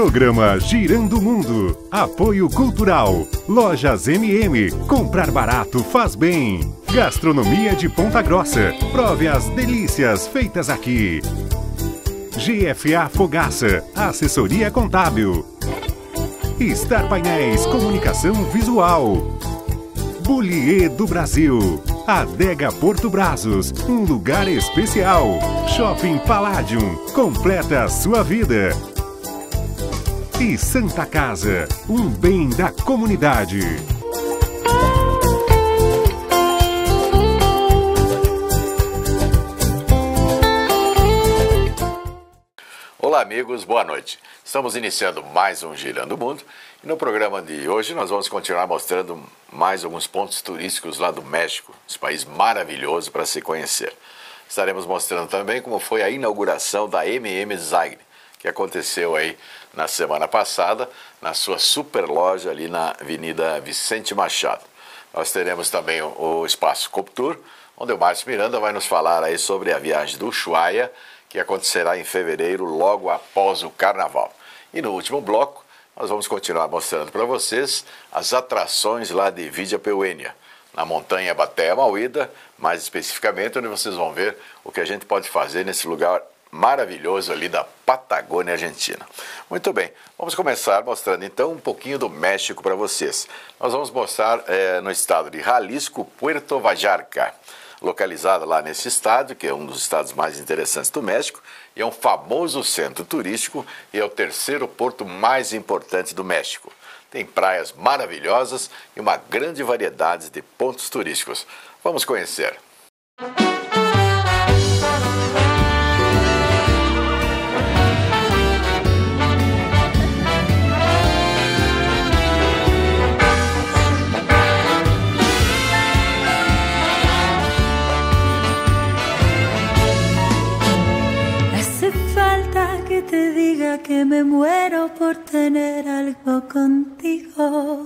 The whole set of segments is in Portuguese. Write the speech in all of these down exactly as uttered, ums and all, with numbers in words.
Programa Girando o Mundo. Apoio Cultural. Lojas M M. Comprar barato faz bem. Gastronomia de Ponta Grossa. Prove as delícias feitas aqui. G F A Fogaça. Assessoria Contábil. Star Painéis Comunicação Visual. Bullier do Brasil. Adega Porto Brazos, um lugar especial. Shopping Palladium, completa a sua vida. E Santa Casa, um bem da comunidade. Olá amigos, boa noite. Estamos iniciando mais um Girando o Mundo e no programa de hoje nós vamos continuar mostrando mais alguns pontos turísticos lá do México, esse país maravilhoso para se conhecer. Estaremos mostrando também como foi a inauguração da M M Design, que aconteceu aí na semana passada, na sua super loja ali na Avenida Vicente Machado. Nós teremos também o, o espaço Coptour, onde o Márcio Miranda vai nos falar aí sobre a viagem do Ushuaia, que acontecerá em fevereiro, logo após o Carnaval. E no último bloco, nós vamos continuar mostrando para vocês as atrações lá de Vidiapehuenia, na montanha Bateia Mauída, mais especificamente, onde vocês vão ver o que a gente pode fazer nesse lugar maravilhoso ali da Patagônia Argentina. Muito bem, vamos começar mostrando então um pouquinho do México para vocês. Nós vamos mostrar é, no estado de Jalisco, Puerto Vallarta, localizada lá nesse estado, que é um dos estados mais interessantes do México, e é um famoso centro turístico e é o terceiro porto mais importante do México. Tem praias maravilhosas e uma grande variedade de pontos turísticos. Vamos conhecer. Te diga que me muero por tener algo contigo.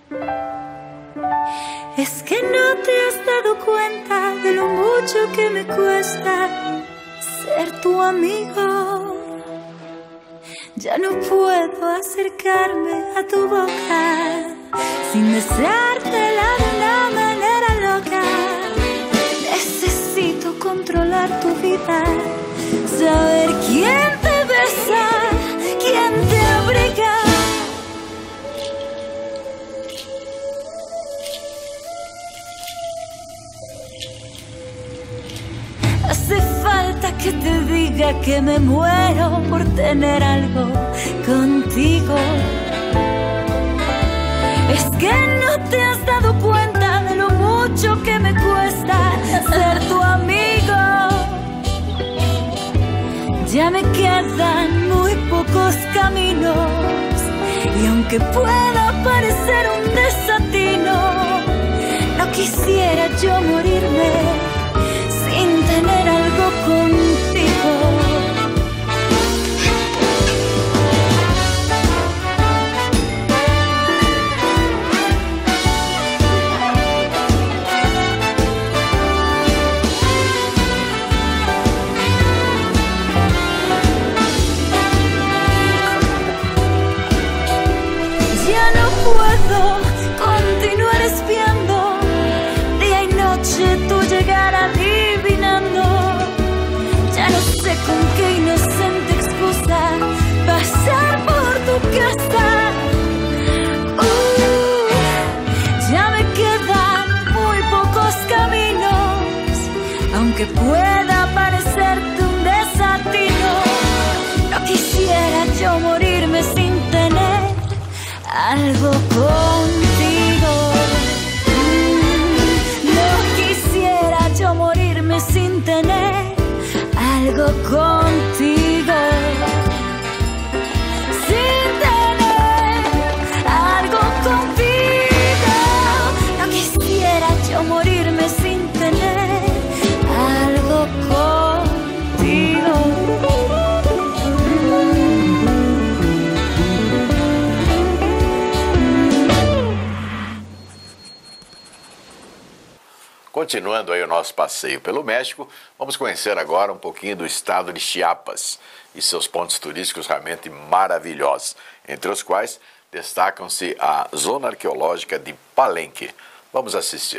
Es que no te has dado cuenta de lo mucho que me cuesta ser tu amigo. Ya no puedo acercarme a tu boca sin besártela de una manera loca. Necesito controlar tu vida, saber quién te besa, quién te abriga. Hace falta que te diga que me muero por tener algo contigo. Es que no te has dado cuenta de lo mucho que me cuesta ser tu amigo. Ya me quedan muy pocos caminos y aunque pueda parecer un desatino, no quisiera yo morirme sin tener algo contigo. Continuar espiando día y noche tu llegar adivinando. Ya no sé con qué inocente excusa pasar por tu casa. Uh, ya me quedan muy pocos caminos, aunque pueda parecerte un desatino. No quisiera yo morirme sin tener algo contigo. Mm, no quisiera yo morirme sin tener algo contigo. Sin tener algo contigo. No quisiera yo morirme sin tener algo contigo. Continuando aí o nosso passeio pelo México, vamos conhecer agora um pouquinho do estado de Chiapas. e seus pontos turísticos realmente maravilhosos, entre os quais destacam-se a Zona Arqueológica de Palenque. Vamos assistir.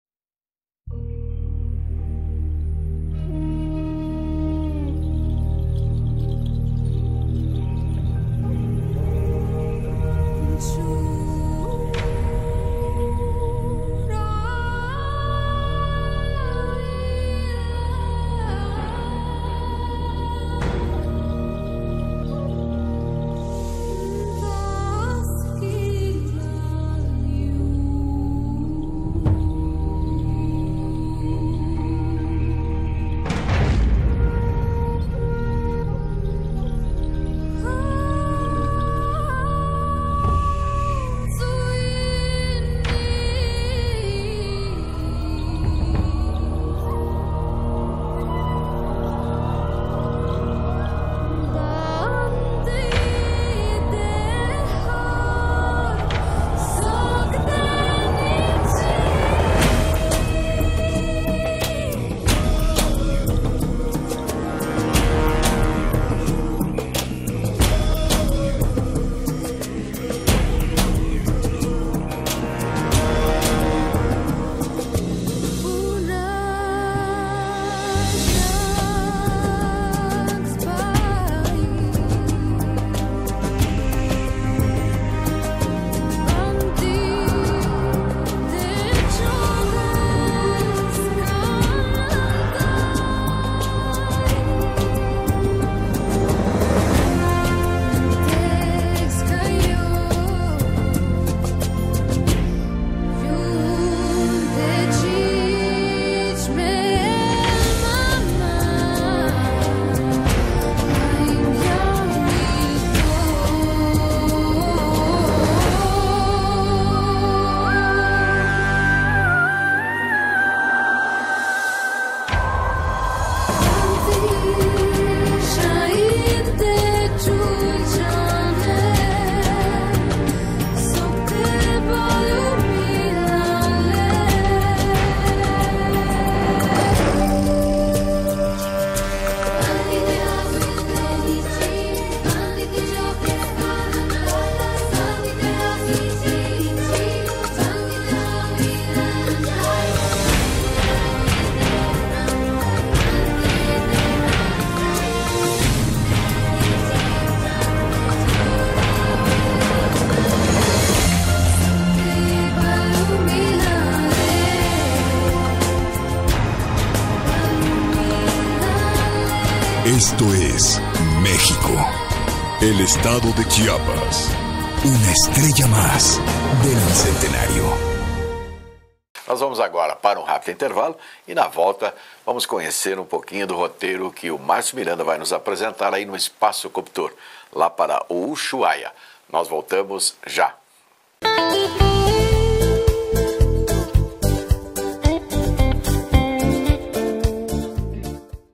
Esto es México, el estado de Chiapas, una estrella más del Bicentenario. Nós vamos agora para um rápido intervalo e na volta vamos conhecer um pouquinho do roteiro que o Márcio Miranda vai nos apresentar aí no Espaço Cultura, lá para o Ushuaia. Nós voltamos já.